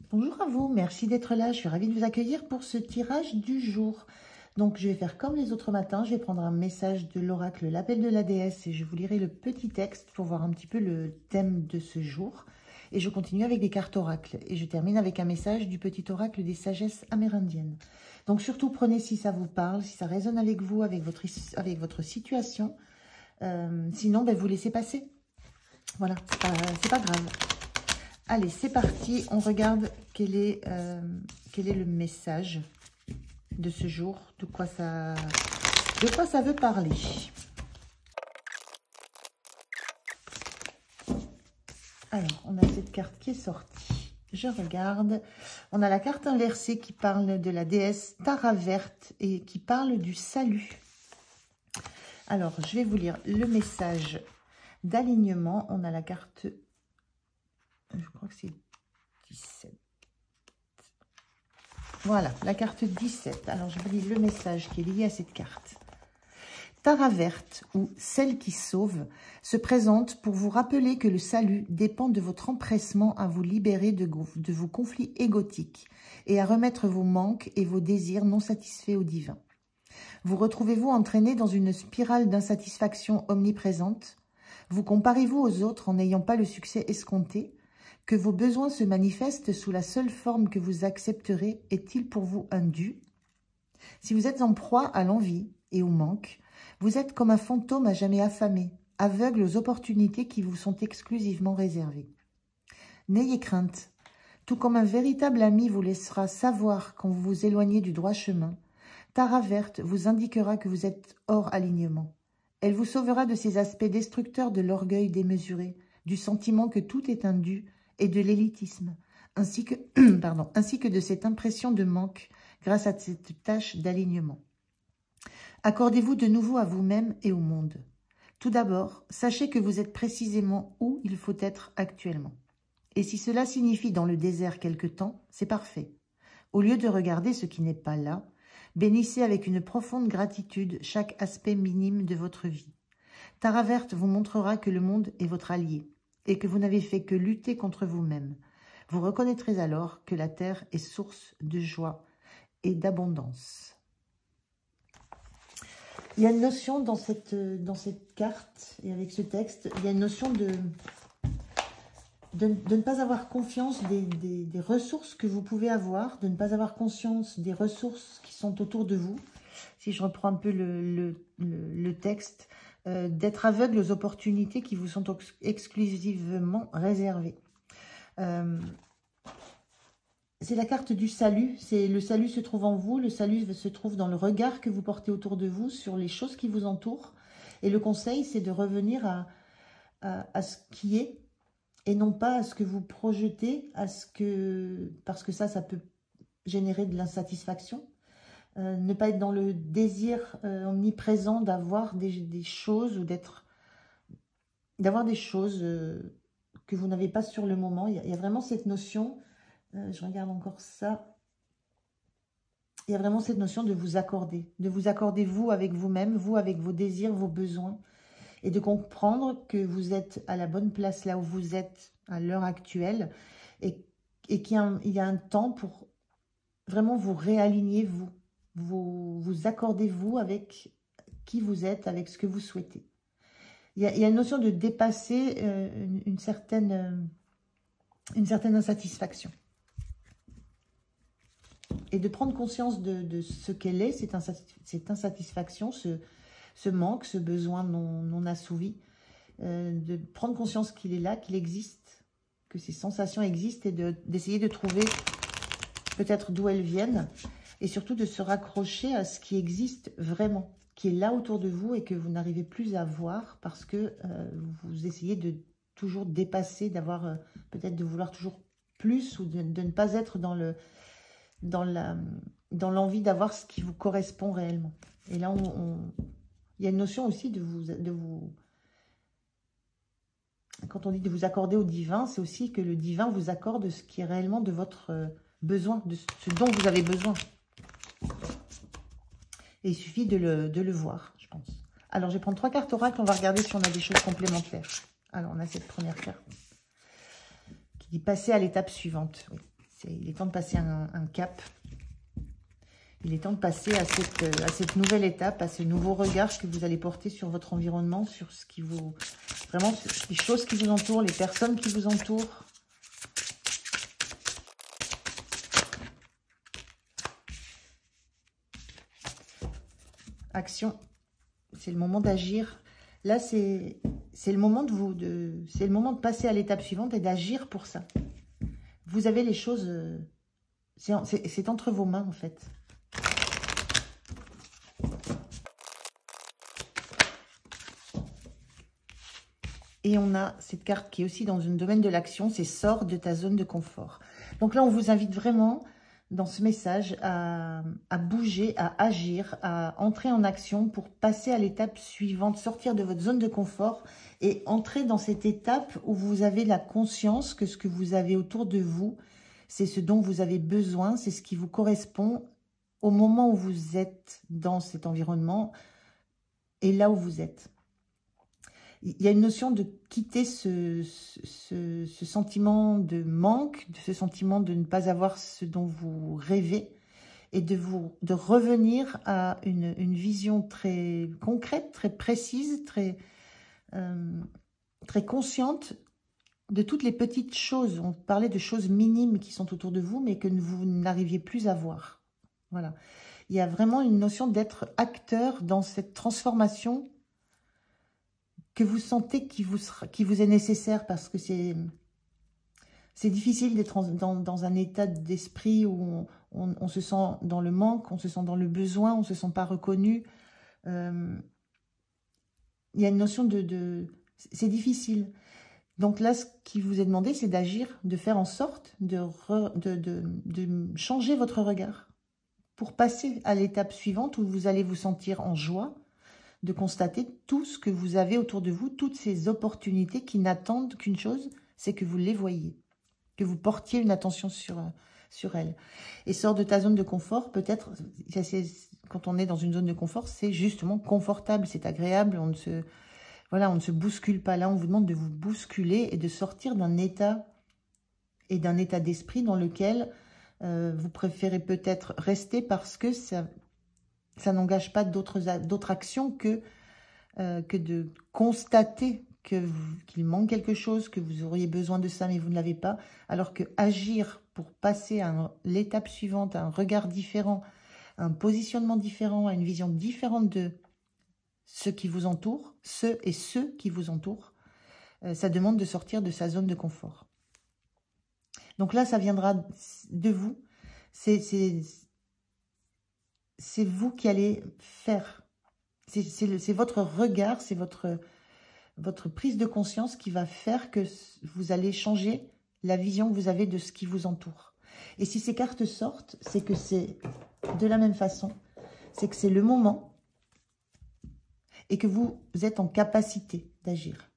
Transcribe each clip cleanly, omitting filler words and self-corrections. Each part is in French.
Bonjour à vous, merci d'être là. Je suis ravie de vous accueillir pour ce tirage du jour. Donc, je vais faire comme les autres matins. Je vais prendre un message de l'oracle, l'appel de la déesse, et je vous lirai le petit texte pour voir un petit peu le thème de ce jour. Et je continue avec des cartes oracles. Et je termine avec un message du petit oracle des sagesses amérindiennes. Donc, surtout, prenez si ça vous parle, si ça résonne avec vous, avec votre situation. Sinon, vous laissez passer. Voilà, c'est pas grave. Allez, c'est parti. On regarde quel est le message de ce jour, de quoi ça veut parler. Alors, on a cette carte qui est sortie. Je regarde. On a la carte inversée qui parle de la déesse Tara verte et qui parle du salut. Alors, je vais vous lire le message d'alignement. On a la carte... Je crois que c'est 17. Voilà, la carte 17. Alors, je vous lis le message qui est lié à cette carte. Tara verte, ou celle qui sauve, se présente pour vous rappeler que le salut dépend de votre empressement à vous libérer de vos conflits égotiques et à remettre vos manques et vos désirs non satisfaits au divin. Vous retrouvez-vous entraîné dans une spirale d'insatisfaction omniprésente? Vous comparez-vous aux autres en n'ayant pas le succès escompté? Que vos besoins se manifestent sous la seule forme que vous accepterez est-il pour vous un dû? Si vous êtes en proie à l'envie et au manque, vous êtes comme un fantôme à jamais affamé, aveugle aux opportunités qui vous sont exclusivement réservées. N'ayez crainte, tout comme un véritable ami vous laissera savoir quand vous vous éloignez du droit chemin, Tara verte vous indiquera que vous êtes hors alignement. Elle vous sauvera de ces aspects destructeurs de l'orgueil démesuré, du sentiment que tout est un dû, et de l'élitisme, ainsi que de cette impression de manque grâce à cette tâche d'alignement. Accordez-vous de nouveau à vous-même et au monde. Tout d'abord, sachez que vous êtes précisément où il faut être actuellement. Et si cela signifie dans le désert quelque temps, c'est parfait. Au lieu de regarder ce qui n'est pas là, bénissez avec une profonde gratitude chaque aspect minime de votre vie. Tara verte vous montrera que le monde est votre allié, et que vous n'avez fait que lutter contre vous-même. Vous reconnaîtrez alors que la terre est source de joie et d'abondance. Il y a une notion dans cette carte, et avec ce texte, il y a une notion de ne pas avoir confiance des ressources que vous pouvez avoir, de ne pas avoir conscience des ressources qui sont autour de vous. Si je reprends un peu le texte, d'être aveugle aux opportunités qui vous sont exclusivement réservées. C'est la carte du salut. Le salut se trouve en vous. Le salut se trouve dans le regard que vous portez autour de vous sur les choses qui vous entourent. Et le conseil, c'est de revenir à ce qui est et non pas à ce que vous projetez, parce que ça peut générer de l'insatisfaction. Ne pas être dans le désir omniprésent d'avoir des choses ou d'avoir des choses que vous n'avez pas sur le moment. Il y a vraiment cette notion, je regarde encore ça, il y a vraiment cette notion de vous accorder vous avec vous-même, vous avec vos désirs, vos besoins, et de comprendre que vous êtes à la bonne place là où vous êtes à l'heure actuelle, et qu'il y a un temps pour vraiment vous réaligner, vous accordez-vous avec qui vous êtes, avec ce que vous souhaitez. Il y a une notion de dépasser une certaine insatisfaction. Et de prendre conscience de ce qu'elle est, cette insatisfaction, ce manque, ce besoin non assouvi. De prendre conscience qu'il est là, qu'il existe, que ces sensations existent, et d'essayer de trouver peut-être d'où elles viennent. Et surtout de se raccrocher à ce qui existe vraiment, qui est là autour de vous et que vous n'arrivez plus à voir parce que vous essayez de toujours dépasser, peut-être de vouloir toujours plus, ou de ne pas être dans l'envie d'avoir ce qui vous correspond réellement. Et là, il y a une notion aussi de vous... Quand on dit de vous accorder au divin, c'est aussi que le divin vous accorde ce qui est réellement de votre besoin, de ce dont vous avez besoin. Et il suffit de le voir, je pense. Alors, je vais prendre 3 cartes oracles. On va regarder si on a des choses complémentaires. Alors, on a cette première carte qui dit « Passer à l'étape suivante ». Oui. Il est temps de passer un cap. Il est temps de passer à cette nouvelle étape, à ce nouveau regard que vous allez porter sur votre environnement, sur ce qui vous... Vraiment, les choses qui vous entourent, les personnes qui vous entourent. Action. C'est le moment d'agir. Là, c'est le moment c'est le moment de passer à l'étape suivante et d'agir pour ça. Vous avez les choses... c'est entre vos mains, en fait. Et on a cette carte qui est aussi dans un domaine de l'action, c'est « Sors de ta zone de confort ». Donc là, on vous invite vraiment, dans ce message, à bouger, à agir, à entrer en action pour passer à l'étape suivante, sortir de votre zone de confort et entrer dans cette étape où vous avez la conscience que ce que vous avez autour de vous, c'est ce dont vous avez besoin, c'est ce qui vous correspond au moment où vous êtes dans cet environnement et là où vous êtes. Il y a une notion de quitter ce sentiment de manque, ce sentiment de ne pas avoir ce dont vous rêvez et de revenir à une vision très concrète, très précise, très consciente de toutes les petites choses. On parlait de choses minimes qui sont autour de vous, mais que vous n'arriviez plus à voir. Voilà. Il y a vraiment une notion d'être acteur dans cette transformation que vous sentez qui vous est nécessaire, parce que c'est difficile d'être dans un état d'esprit où on se sent dans le manque, on se sent dans le besoin, on ne se sent pas reconnu. Il y a une notion c'est difficile. Donc là, ce qui vous est demandé, c'est d'agir, de faire en sorte de changer votre regard pour passer à l'étape suivante où vous allez vous sentir en joie, de constater tout ce que vous avez autour de vous, toutes ces opportunités qui n'attendent qu'une chose, c'est que vous les voyiez, que vous portiez une attention sur elles. Et sors de ta zone de confort, peut-être, quand on est dans une zone de confort, c'est justement confortable, c'est agréable, on ne se bouscule pas. Là, on vous demande de vous bousculer et de sortir d'un état d'esprit dans lequel vous préférez peut-être rester parce que ça n'engage pas d'autres actions que de constater qu'il manque quelque chose, que vous auriez besoin de ça, mais vous ne l'avez pas. Alors que agir pour passer à l'étape suivante, à un regard différent, à un positionnement différent, à une vision différente de ce qui vous entoure, ceux qui vous entourent, ça demande de sortir de sa zone de confort. Donc là, ça viendra de vous. C'est vous qui allez faire. C'est votre regard, c'est votre prise de conscience qui va faire que vous allez changer la vision que vous avez de ce qui vous entoure. Et si ces cartes sortent, c'est que c'est de la même façon. C'est que c'est le moment et que vous êtes en capacité d'agir.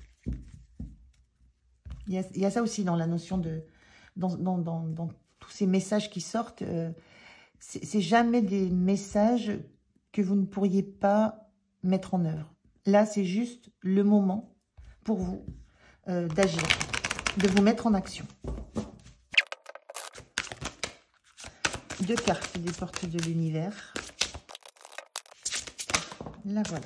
Il y a ça aussi dans la notion de... Dans tous ces messages qui sortent... c'est jamais des messages que vous ne pourriez pas mettre en œuvre. Là, c'est juste le moment pour vous d'agir, de vous mettre en action. 2 cartes des portes de l'univers. La voilà.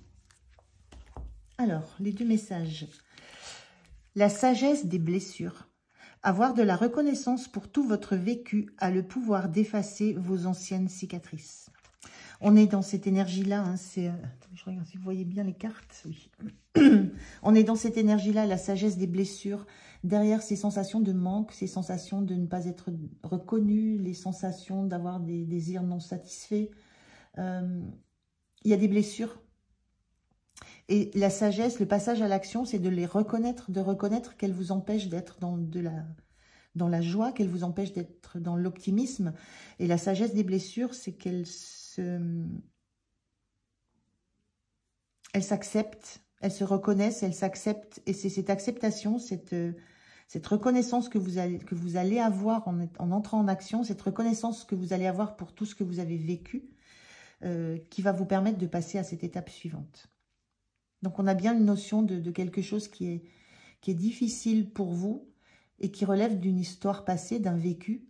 Alors, les 2 messages. La sagesse des blessures. Avoir de la reconnaissance pour tout votre vécu a le pouvoir d'effacer vos anciennes cicatrices. On est dans cette énergie-là. Hein, je regarde si vous voyez bien les cartes. Oui. On est dans cette énergie-là, la sagesse des blessures. Derrière ces sensations de manque, ces sensations de ne pas être reconnu, les sensations d'avoir des désirs non satisfaits. Il y a des blessures. Et la sagesse, le passage à l'action, c'est de les reconnaître, de reconnaître qu'elles vous empêchent d'être dans la joie, qu'elles vous empêchent d'être dans l'optimisme. Et la sagesse des blessures, c'est qu'elles s'acceptent, elles se reconnaissent, elles s'acceptent. Et c'est cette acceptation, cette reconnaissance que vous allez avoir en entrant en action, cette reconnaissance que vous allez avoir pour tout ce que vous avez vécu, qui va vous permettre de passer à cette étape suivante. Donc, on a bien une notion de quelque chose qui est difficile pour vous et qui relève d'une histoire passée, d'un vécu.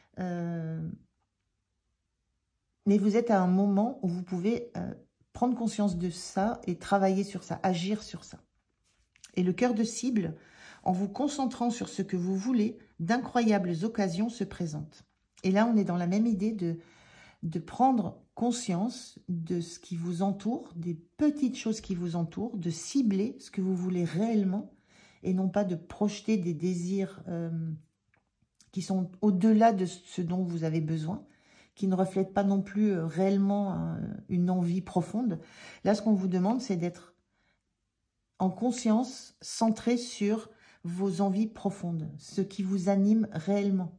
Mais vous êtes à un moment où vous pouvez prendre conscience de ça et travailler sur ça, agir sur ça. Et le cœur de cible, en vous concentrant sur ce que vous voulez, d'incroyables occasions se présentent. Et là, on est dans la même idée de prendre conscience de ce qui vous entoure, des petites choses qui vous entourent, de cibler ce que vous voulez réellement et non pas de projeter des désirs qui sont au-delà de ce dont vous avez besoin, qui ne reflètent pas non plus réellement une envie profonde. Là, ce qu'on vous demande, c'est d'être en conscience, centré sur vos envies profondes, ce qui vous anime réellement.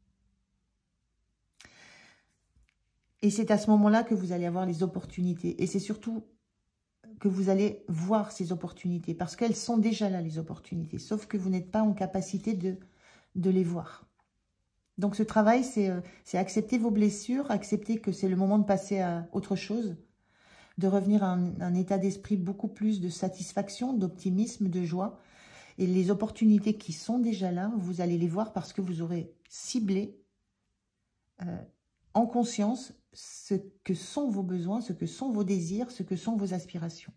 Et c'est à ce moment-là que vous allez avoir les opportunités. Et c'est surtout que vous allez voir ces opportunités, parce qu'elles sont déjà là, les opportunités, sauf que vous n'êtes pas en capacité de les voir. Donc ce travail, c'est accepter vos blessures, accepter que c'est le moment de passer à autre chose, de revenir à un état d'esprit beaucoup plus de satisfaction, d'optimisme, de joie. Et les opportunités qui sont déjà là, vous allez les voir parce que vous aurez ciblé en conscience ce que sont vos besoins, ce que sont vos désirs, ce que sont vos aspirations.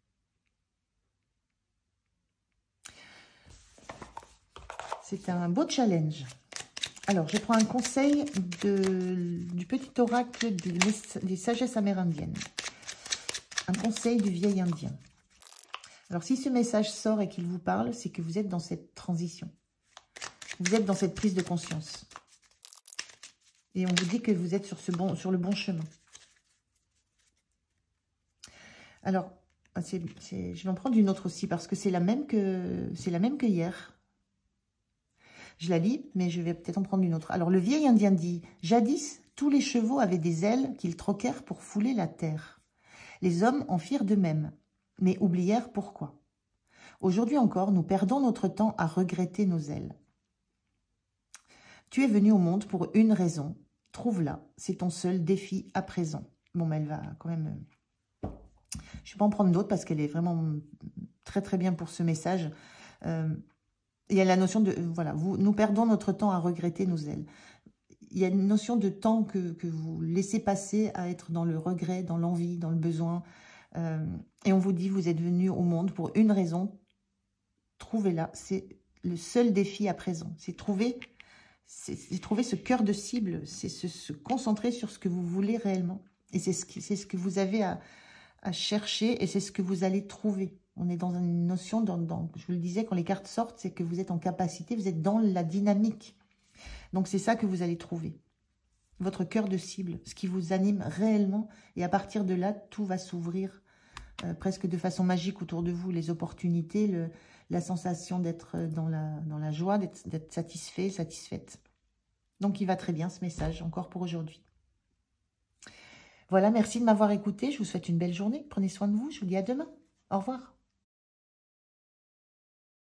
C'est un beau challenge. Alors, je prends un conseil du petit oracle des sagesses amérindiennes. Un conseil du vieil indien. Alors, si ce message sort et qu'il vous parle, c'est que vous êtes dans cette transition. Vous êtes dans cette prise de conscience. Et on vous dit que vous êtes sur le bon chemin. Alors, je vais en prendre une autre aussi, parce que c'est la même que hier. Je la lis, mais je vais peut-être en prendre une autre. Alors, le vieil indien dit, « Jadis, tous les chevaux avaient des ailes qu'ils troquèrent pour fouler la terre. Les hommes en firent de même, mais oublièrent pourquoi. Aujourd'hui encore, nous perdons notre temps à regretter nos ailes. Tu es venu au monde pour une raison. Trouve-la. C'est ton seul défi à présent. » Bon, mais elle va quand même... Je ne vais pas en prendre d'autres parce qu'elle est vraiment très très bien pour ce message. Il y a la notion de... Voilà, nous perdons notre temps à regretter nos ailes. Il y a une notion de temps que vous laissez passer à être dans le regret, dans l'envie, dans le besoin. Et on vous dit, vous êtes venu au monde pour une raison. Trouvez-la. C'est le seul défi à présent. C'est trouver ce cœur de cible. C'est se concentrer sur ce que vous voulez réellement. Et c'est ce que vous avez à chercher et c'est ce que vous allez trouver. On est dans une notion, je vous le disais, quand les cartes sortent, c'est que vous êtes en capacité, vous êtes dans la dynamique. Donc, c'est ça que vous allez trouver. Votre cœur de cible, ce qui vous anime réellement. Et à partir de là, tout va s'ouvrir presque de façon magique autour de vous. Les opportunités, la sensation d'être dans la joie, d'être satisfait, satisfaite. Donc, il va très bien ce message, encore pour aujourd'hui. Voilà, merci de m'avoir écouté. Je vous souhaite une belle journée. Prenez soin de vous. Je vous dis à demain. Au revoir.